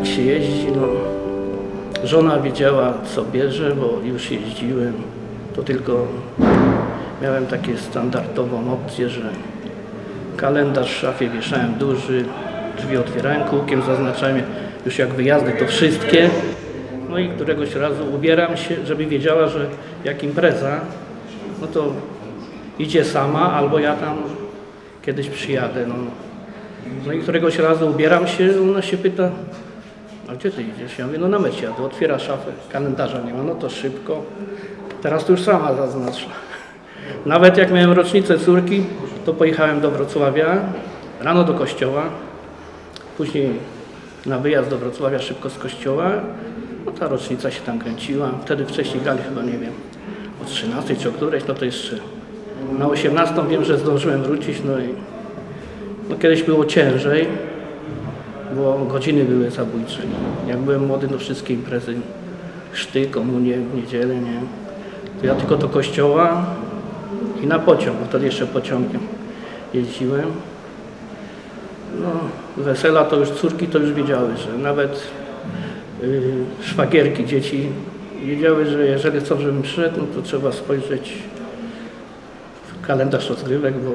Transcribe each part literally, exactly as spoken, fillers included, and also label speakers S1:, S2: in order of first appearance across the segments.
S1: się jeździ, no, żona wiedziała, co bierze, bo już jeździłem. To tylko miałem takie standardową opcję, że kalendarz w szafie wieszałem duży, drzwi otwierałem kółkiem, zaznaczałem już jak wyjazdy to wszystkie. No i któregoś razu ubieram się, żeby wiedziała, że jak impreza, no to idzie sama, albo ja tam kiedyś przyjadę. No, no i któregoś razu ubieram się, ona się pyta, a gdzie ty idziesz? Ja mówię, no na mecie jadę, otwiera szafę, kalendarza nie ma, no to szybko. Teraz to już sama zaznacza. Nawet jak miałem rocznicę córki, to pojechałem do Wrocławia, rano do kościoła, później na wyjazd do Wrocławia szybko z kościoła. No ta rocznica się tam kręciła, wtedy wcześniej grali chyba, nie wiem, o trzynastej czy o którejś, no to jeszcze na osiemnastą wiem, że zdążyłem wrócić, no i no kiedyś było ciężej, bo godziny były zabójcze. Jak byłem młody, no wszystkie imprezy, chrzty, komunie, w niedzielę, nie, to ja tylko do kościoła i na pociąg, bo wtedy jeszcze pociągiem jeździłem. No, wesela to już córki to już wiedziały, że nawet yy, szwagierki, dzieci wiedziały, że jeżeli chcą, żebym przyszedł, no to trzeba spojrzeć w kalendarz rozgrywek, bo,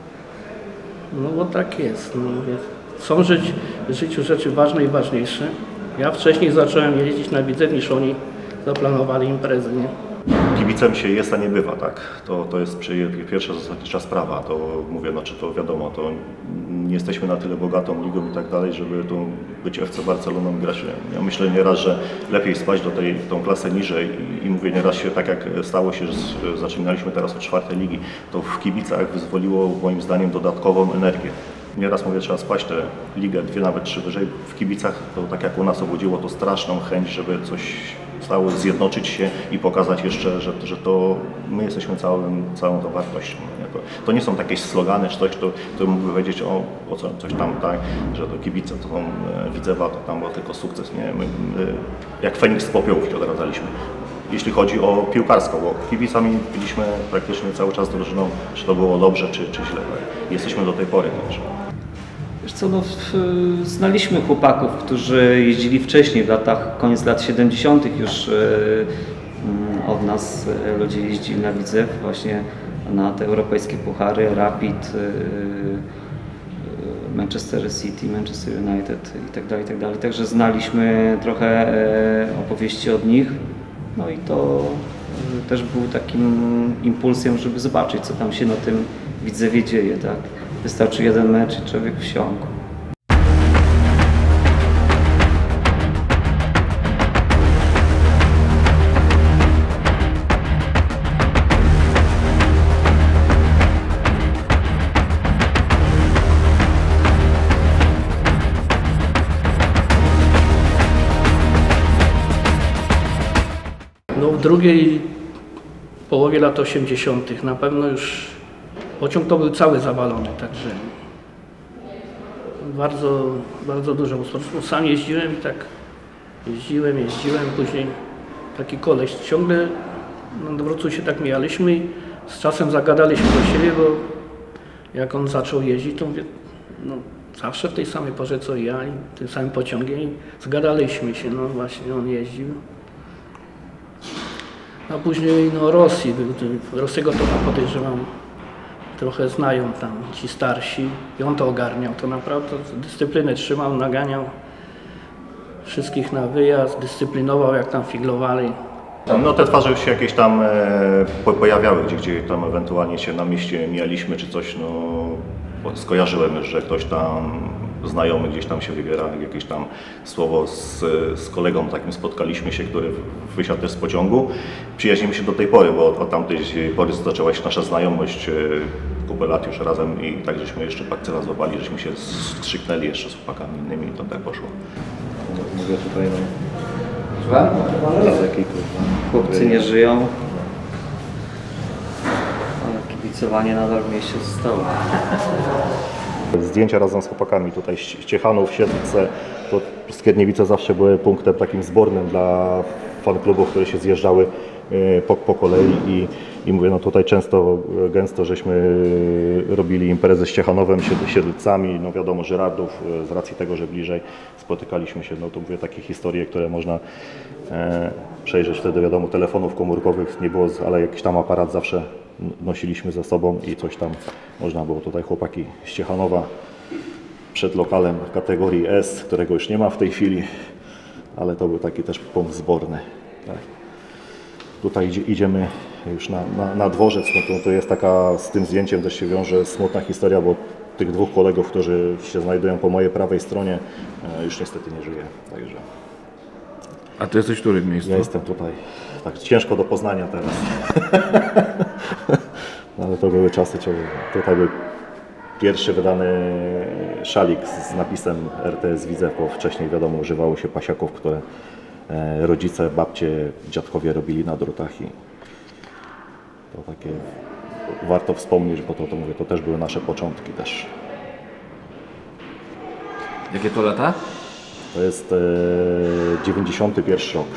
S1: no, bo tak jest. No, są żyć, w życiu rzeczy ważne i ważniejsze. Ja wcześniej zacząłem jeździć na Widzew, niż oni zaplanowali imprezy, nie?
S2: Kibicem się jest, a nie bywa, tak? To, to jest pierwsza zasadnicza sprawa. To mówię, no czy to wiadomo, to nie jesteśmy na tyle bogatą ligą i tak dalej, żeby tu być F C Barceloną grać. Ja myślę nieraz, że lepiej spać do tej tą klasę niżej i, i mówię nieraz się, tak jak stało się, że zaczynaliśmy teraz od czwartej ligi, to w kibicach wyzwoliło moim zdaniem dodatkową energię. Nieraz mówię, trzeba spać tę ligę, dwie, nawet trzy wyżej. W kibicach to tak jak u nas obudziło to straszną chęć, żeby coś stało, zjednoczyć się i pokazać jeszcze, że, że to my jesteśmy całym, całą tą wartością. Nie? To, to nie są jakieś slogany czy coś, to, to mógłby powiedzieć o, o co, coś tam, tak, że to kibice, to są Widzewa, to tam był tylko sukces. Nie? My, my, jak Feniks z popiołów się odradzaliśmy. Jeśli chodzi o piłkarsko, bo kibicami byliśmy praktycznie cały czas drużyną, czy to było dobrze, czy, czy źle. Tak? Jesteśmy do tej pory też.
S3: Wiesz co, no, znaliśmy chłopaków, którzy jeździli wcześniej, w latach, koniec lat siedemdziesiątych już od nas ludzie jeździli na Widzew, właśnie na te europejskie puchary, Rapid, Manchester City, Manchester United itd., itd. Także znaliśmy trochę opowieści od nich, no i to też był takim impulsem, żeby zobaczyć, co tam się na tym Widzewie dzieje, tak? Wystarczy jeden mecz i człowiek wsiąkł.
S1: No, w drugiej połowie lat osiemdziesiątych na pewno już pociąg to był cały zawalony, także bardzo, bardzo dużo. Bo sam jeździłem i tak jeździłem, jeździłem, później taki koleś ciągle na dworcu się tak mijaliśmy i z czasem zagadaliśmy do siebie, bo jak on zaczął jeździć, to mówię, no zawsze w tej samej porze co ja i tym samym pociągiem i zgadaliśmy się, no właśnie on jeździł. A później no Rosji, Rosjego to podejrzewam, trochę znają tam ci starsi i on to ogarniał, to naprawdę dyscyplinę trzymał, naganiał wszystkich na wyjazd, dyscyplinował jak tam figlowali.
S2: No te twarze już się jakieś tam e, pojawiały, gdzie, gdzie tam ewentualnie się na mieście mijaliśmy czy coś, no skojarzyłem już, że ktoś tam znajomy gdzieś tam się wybiera, jakieś tam słowo z, z kolegą takim spotkaliśmy się, który wysiadł też z pociągu. Przyjaźnimy się do tej pory, bo od tamtej pory zaczęła się nasza znajomość, kupę lat już razem i tak żeśmy jeszcze bakcyla złapali, żeśmy się skrzyknęli jeszcze z chłopakami innymi i to tak poszło.
S4: Mówię tutaj,
S3: no, chłopcy nie żyją, ale kibicowanie nadal w mieście zostało.
S2: Zdjęcia razem z chłopakami tutaj z Ciechanów, Siedlce, to Skierniewice zawsze były punktem takim zbornym dla fanklubów, które się zjeżdżały po, po kolei i, i mówię, no tutaj często, gęsto żeśmy robili imprezy z Ciechanowem, Siedlcami, no wiadomo, Żyrardów, z racji tego, że bliżej spotykaliśmy się, no to mówię, takie historie, które można e, przejrzeć wtedy, wiadomo, telefonów komórkowych nie było, ale jakiś tam aparat zawsze nosiliśmy ze sobą i coś tam można było. Tutaj chłopaki z Ciechanowa przed lokalem kategorii S, którego już nie ma w tej chwili, ale to był taki też punkt zborny. Tak. Tutaj idziemy już na, na, na dworzec, no to, to jest taka, z tym zdjęciem też się wiąże smutna historia, bo tych dwóch kolegów, którzy się znajdują po mojej prawej stronie, już niestety nie żyje. Także.
S5: A ty jesteś w którym miejscu?
S2: Ja jestem tutaj, tak ciężko do poznania teraz. Ale to były czasy, tutaj był pierwszy wydany szalik z napisem R T S Widzew, bo wcześniej wiadomo używało się pasiaków, które rodzice, babcie, dziadkowie robili na drutach i to takie warto wspomnieć, bo to, to mówię, to też były nasze początki też.
S5: Jakie to lata?
S2: To jest e, dziewięćdziesiąty pierwszy rok.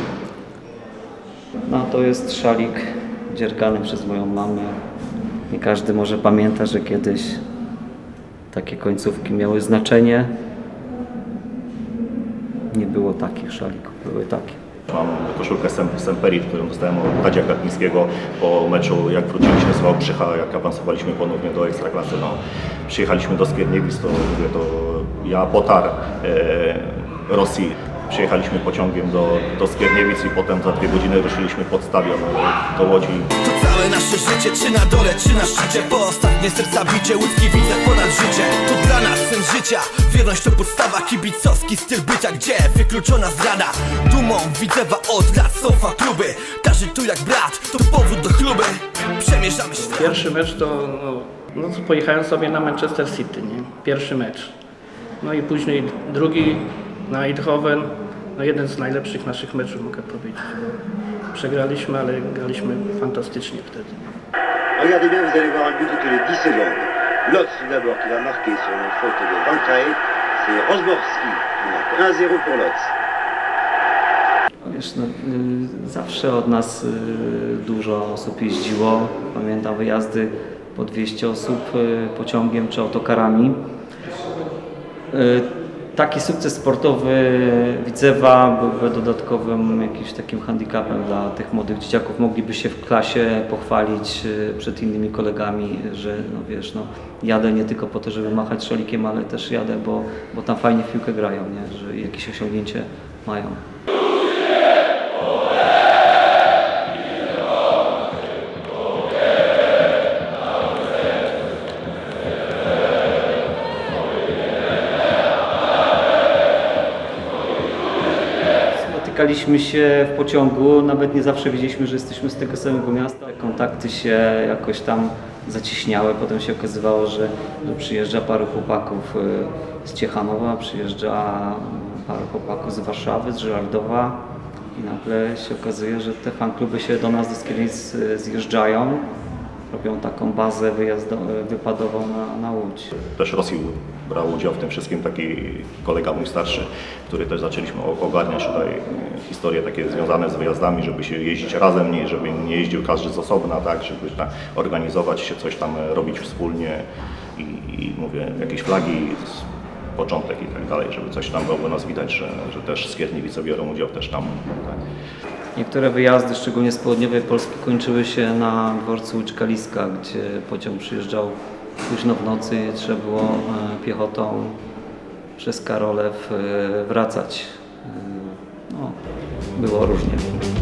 S3: No to jest szalik dziergany przez moją mamę. Nie każdy może pamięta, że kiedyś takie końcówki miały znaczenie. Nie było takich szalików, były takie.
S2: Mam koszulkę Semperit, którą dostałem od Tadzia Kapińskiego po meczu, jak wróciliśmy z Wałbrzycha, jak awansowaliśmy ponownie do Ekstraklasy. No, przyjechaliśmy do Skierniewic, to, mówię, to ja potar e, Rosji. Przyjechaliśmy pociągiem do, do Skierniewic i potem za dwie godziny ruszyliśmy pod stadion do Łodzi.
S6: To całe nasze życie, czy na dole, czy na szczycie. Po ostatnie serca bicie, łódzki Widzew ponad życie. To dla nas sens życia, wierność to podstawa. Kibicowski styl bycia, gdzie wykluczona zdrada. Dumą Widzewa od lat są fan-kluby. Każdy tu jak brat, to powód do chluby. Przemierzamy świat.
S1: Pierwszy mecz to, no, no to pojechałem sobie na Manchester City, nie? Pierwszy mecz. No i później drugi na Eindhoven, no jeden z najlepszych naszych meczów, mogę powiedzieć. Przegraliśmy, ale graliśmy fantastycznie wtedy.
S7: Regardez bien, vous allez voir un but toutes les dix secondes. Lotz tout d'abord qui va marquer sur une faute de Van Kraek, c'est Rosborski qui marque un zéro pour Lotz.
S3: Wiesz, no, y, zawsze od nas y, dużo osób jeździło. Pamiętam wyjazdy po dwieście osób y, pociągiem czy autokarami. Y, Taki sukces sportowy Widzewa byłby dodatkowym jakimś takim handicapem dla tych młodych dzieciaków. Mogliby się w klasie pochwalić przed innymi kolegami, że no wiesz, no, jadę nie tylko po to, żeby machać szalikiem, ale też jadę, bo, bo tam fajnie w piłkę grają, nie? Że jakieś osiągnięcie mają. Spotykaliśmy się w pociągu, nawet nie zawsze wiedzieliśmy, że jesteśmy z tego samego miasta. Kontakty się jakoś tam zacieśniały, potem się okazywało, że, że przyjeżdża paru chłopaków z Ciechanowa, przyjeżdża paru chłopaków z Warszawy, z Żyrardowa i nagle się okazuje, że te fankluby się do nas do Skierniewic zjeżdżają, robią taką bazę wypadową na, na Łódź.
S2: Też Rosji brał udział w tym wszystkim taki kolega mój starszy, który też zaczęliśmy ogarniać tutaj historie takie związane z wyjazdami, żeby się jeździć razem, nie, żeby nie jeździł każdy z osobna, tak, żeby tak, organizować się, coś tam robić wspólnie i, i mówię, jakieś flagi, początek i tak dalej, żeby coś tam było nas widać, że, że też Skierniewice biorą udział też tam. Tak.
S3: Niektóre wyjazdy, szczególnie z południowej Polski, kończyły się na dworcu Łódź-Kaliska, gdzie pociąg przyjeżdżał późno w nocy i trzeba było piechotą przez Karolew wracać. No, było różnie.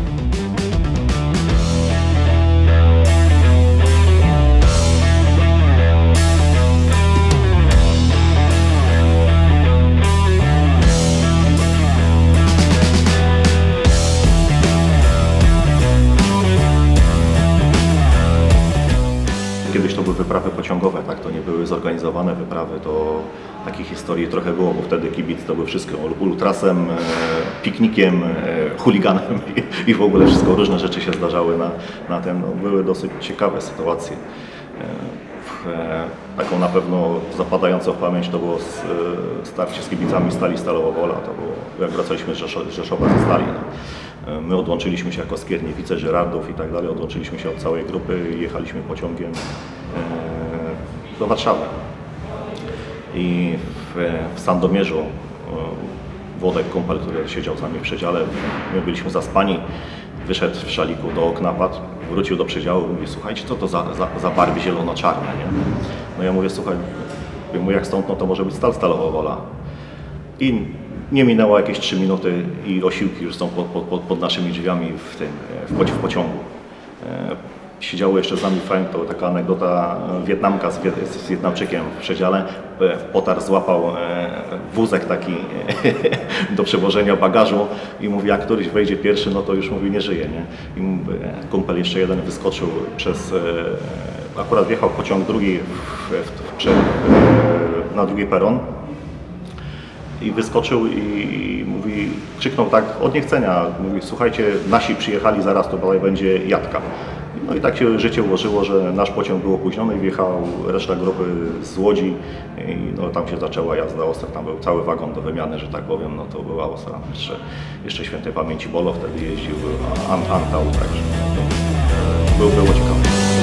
S2: Kiedyś to były wyprawy pociągowe, tak? To nie były zorganizowane wyprawy, to takich historii trochę było, bo wtedy kibic to był wszystko ultrasem, piknikiem, chuliganem i, i w ogóle wszystko, różne rzeczy się zdarzały na, na tym. No, były dosyć ciekawe sytuacje. taką na pewno zapadającą w pamięć to było starcie z kibicami Stali Stalowa Wola. To było, jak wracaliśmy z Rzeszowa ze Stali. No. My odłączyliśmy się jako Skierniewice, Żyrardów i tak dalej, odłączyliśmy się od całej grupy i jechaliśmy pociągiem do Warszawy. I w, w Sandomierzu Włodek, kumpel, który siedział z nami w przedziale, my byliśmy zaspani, wyszedł w szaliku do okna, padł, wrócił do przedziału i mówi: słuchajcie, co to za, za, za barwy zielono-czarne, nie? No ja mówię: słuchaj, mówię, jak stąd, no to może być Stal Stalowa Wola. I nie minęło jakieś trzy minuty i osiłki już są pod, pod, pod naszymi drzwiami w, tym, w, w pociągu. Siedziało jeszcze z nami, fajnie, to taka anegdota, Wietnamka z, Wiet z Wietnamczykiem w przedziale, potar złapał wózek taki do przewożenia bagażu i mówi: jak któryś wejdzie pierwszy, no to już mówi nie żyje, nie? I mówi, kumpel jeszcze jeden wyskoczył przez, akurat wjechał pociąg drugi w, w, w, na drugi peron i wyskoczył i mówi, krzyknął tak od niechcenia, mówi: słuchajcie, nasi przyjechali, zaraz to dalej będzie jadka. No i tak się życie ułożyło, że nasz pociąg był opóźniony i wjechał reszta grupy z Łodzi i no, tam się zaczęła jazda ostra, tam był cały wagon do wymiany, że tak powiem, no to była ostra. Jeszcze, jeszcze świętej pamięci Bolo wtedy jeździł, Antał, także no, był, było ciekawe.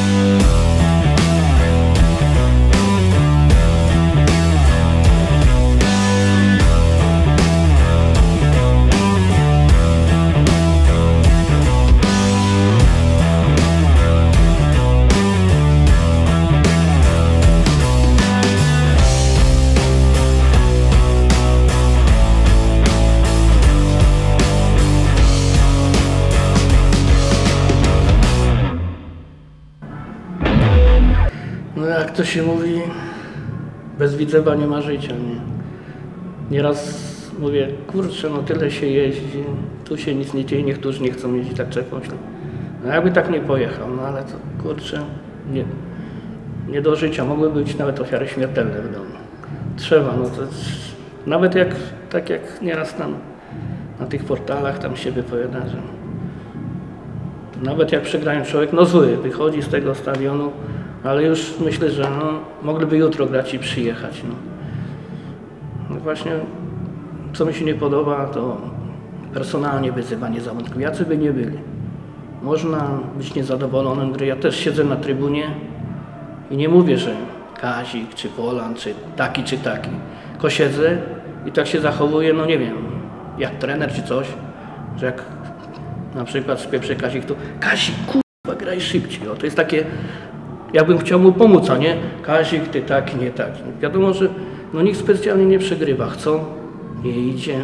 S1: No jak to się mówi, bez Widzewa nie ma życia, nie? Nieraz mówię: kurczę, no tyle się jeździ, tu się nic nie dzieje, niektórzy nie chcą jeździć, tak czekać. No jakby tak nie pojechał, no ale to kurczę, nie, nie do życia, mogły być nawet ofiary śmiertelne w domu. Trzeba, no to nawet jak, tak jak nieraz tam na tych portalach tam się wypowiada, że nawet jak przegrają, człowiek no zły, wychodzi z tego stadionu, ale już myślę, że no, mogliby jutro grać i przyjechać. No. No właśnie, co mi się nie podoba, to personalnie wyzywanie zawodników, jacy by nie byli. Można być niezadowolonym gry. Ja też siedzę na trybunie i nie mówię, że Kazik, czy Polan, czy taki, czy taki. Tylko siedzę i tak się zachowuję, no nie wiem, jak trener czy coś, że jak na przykład spieprzy Kazik, to Kazik, kurwa, graj szybciej. O, to jest takie, jakbym chciał mu pomóc, a nie Kazik, ty taki, nie taki. Wiadomo, że no, nikt specjalnie nie przegrywa. Chcą, nie idzie.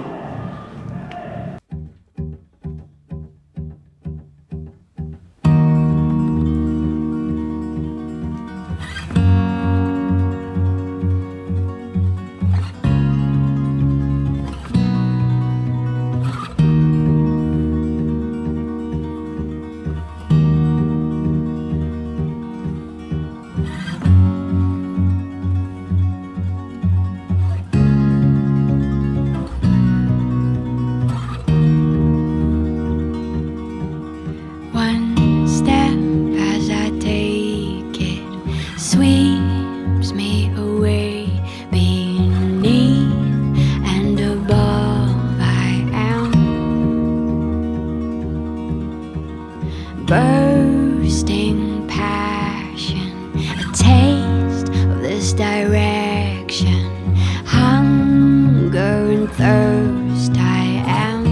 S8: Sweeps me away beneath and above I am bursting passion, a taste of this direction, hunger and thirst I am.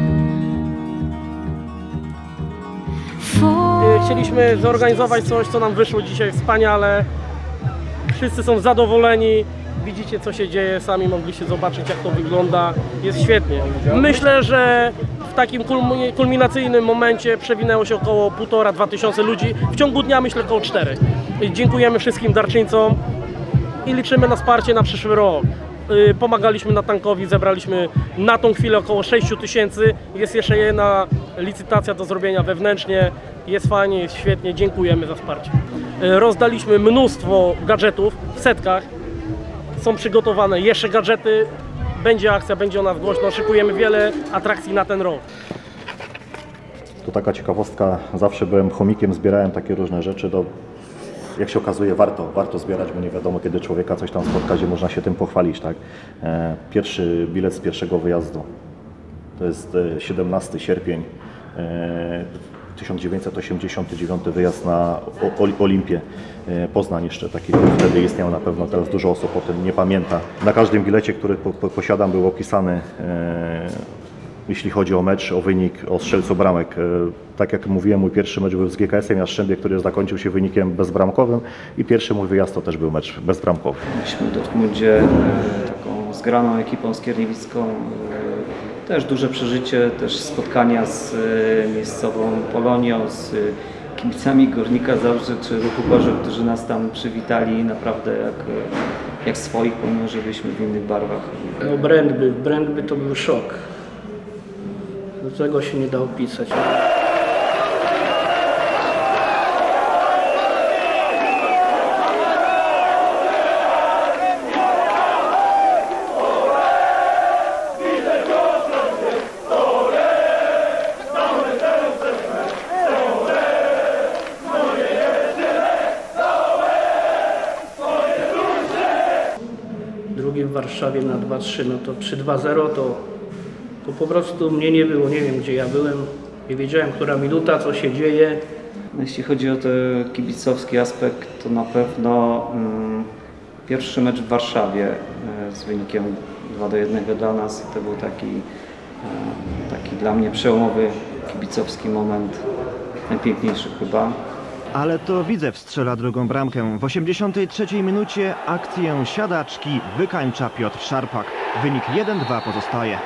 S9: Chcieliśmy zorganizować coś, co nam wyszło dzisiaj wspaniale. Wszyscy są zadowoleni. Widzicie, co się dzieje, sami mogliście zobaczyć, jak to wygląda. Jest świetnie. Myślę, że w takim kulminacyjnym momencie przewinęło się około półtora, dwa tysiące ludzi. W ciągu dnia myślę około cztery. Dziękujemy wszystkim darczyńcom i liczymy na wsparcie na przyszły rok. Pomagaliśmy na tankowi, zebraliśmy na tą chwilę około sześciu tysięcy. Jest jeszcze jedna licytacja do zrobienia wewnętrznie. Jest fajnie, jest świetnie. Dziękujemy za wsparcie. Rozdaliśmy mnóstwo gadżetów w setkach. Są przygotowane jeszcze gadżety. Będzie akcja, będzie o nas głośno. Szykujemy wiele atrakcji na ten rok.
S2: To taka ciekawostka. Zawsze byłem chomikiem, zbierałem takie różne rzeczy do jak się okazuje, warto, warto zbierać, bo nie wiadomo, kiedy człowieka coś tam spotka, gdzie można się tym pochwalić. Tak? Pierwszy bilet z pierwszego wyjazdu. To jest siedemnastego sierpnia. tysiąc dziewięćset osiemdziesiąty dziewiąty wyjazd na Olimpię. Poznań jeszcze taki wtedy istniał na pewno, teraz dużo osób o tym nie pamięta. Na każdym bilecie, który po, po, posiadam, był opisany, e, jeśli chodzi o mecz, o wynik, o strzelcu bramek. E, tak jak mówiłem, mój pierwszy mecz był z G K S-em Jastrzębie, który zakończył się wynikiem bezbramkowym i pierwszy mój wyjazd to też był mecz bezbramkowy.
S3: Byliśmy w Dortmundzie e, taką zgraną ekipą skierniewicką. E, Też duże przeżycie, też spotkania z e, miejscową Polonią, z e, kibicami Górnika Zabrze czy Ruchu Gorzów, którzy nas tam przywitali naprawdę jak, jak swoich, pomimo że byliśmy w innych barwach.
S1: No Brędby, Brędby to był szok. Do tego się nie da opisać. Drugi w Warszawie na dwa trzy, no to trzy dwa zero to, to po prostu mnie nie było, nie wiem gdzie ja byłem, nie wiedziałem, która minuta, co się dzieje.
S3: Jeśli chodzi o ten kibicowski aspekt, to na pewno mm, pierwszy mecz w Warszawie e, z wynikiem dwa do jednego dla nas, to był taki, e, taki dla mnie przełomowy kibicowski moment, najpiękniejszy chyba.
S10: Ale to Widzew strzela drugą bramkę. W osiemdziesiątej trzeciej minucie akcję siadaczki wykańcza Piotr Szarpak. Wynik jeden dwa pozostaje.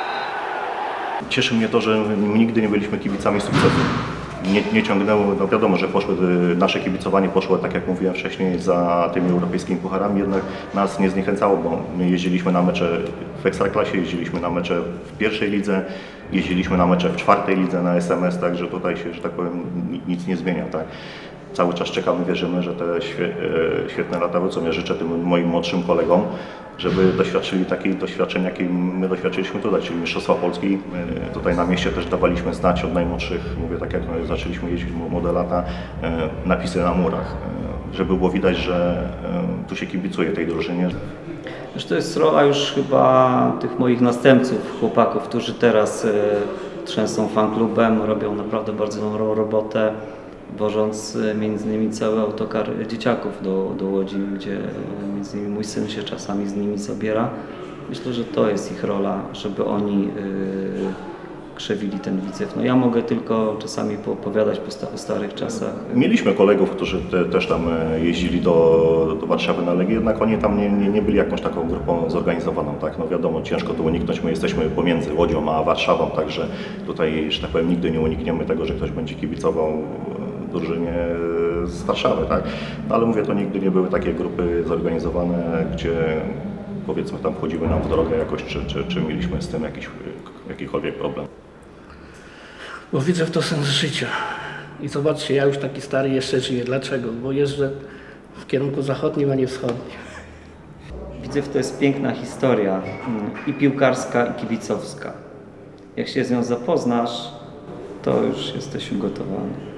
S2: Cieszy mnie to, że nigdy nie byliśmy kibicami sukcesu. Nie, nie ciągnęło, no wiadomo, że poszły, nasze kibicowanie poszło, tak jak mówiłem wcześniej, za tymi europejskimi pucharami, jednak nas nie zniechęcało, bo my jeździliśmy na mecze w Ekstraklasie, jeździliśmy na mecze w pierwszej lidze, jeździliśmy na mecze w czwartej lidze na S M S, także tutaj się, że tak powiem, nic nie zmienia. Tak? Cały czas czekamy, wierzymy, że te świetne lata wrócą. Ja życzę tym moim młodszym kolegom, żeby doświadczyli takich doświadczeń, jakie my doświadczyliśmy tutaj, czyli Mistrzostwa Polski. My tutaj na mieście też dawaliśmy znać od najmłodszych, mówię tak jak zaczęliśmy jeździć młode lata, napisy na murach, żeby było widać, że tu się kibicuje tej drużynie.
S3: To jest rola już chyba tych moich następców, chłopaków, którzy teraz trzęsą fanklubem, robią naprawdę bardzo dobrą robotę, wożąc między innymi cały autokar dzieciaków do, do Łodzi, gdzie między innymi mój syn się czasami z nimi zabiera. Myślę, że to jest ich rola, żeby oni yy, krzewili ten Widzew. No ja mogę tylko czasami poopowiadać po, po starych czasach.
S2: Mieliśmy kolegów, którzy te, też tam jeździli do, do Warszawy na Legię, jednak oni tam nie, nie, nie byli jakąś taką grupą zorganizowaną. Tak? No wiadomo, ciężko to uniknąć, my jesteśmy pomiędzy Łodzią a Warszawą, także tutaj, że tak powiem, nigdy nie unikniemy tego, że ktoś będzie kibicował drużynie z Warszawy, tak? No, ale mówię, to nigdy nie były takie grupy zorganizowane, gdzie powiedzmy tam wchodziły nam w drogę jakoś, czy, czy, czy mieliśmy z tym jakiś, jakikolwiek problem.
S1: Bo Widzew to sens życia. I zobaczcie, ja już taki stary jeszcze żyję. Dlaczego? Bo jeżdżę w kierunku zachodnim, a nie wschodnim.
S3: Widzew to jest piękna historia, i piłkarska, i kibicowska. Jak się z nią zapoznasz, to już jesteś ugotowany.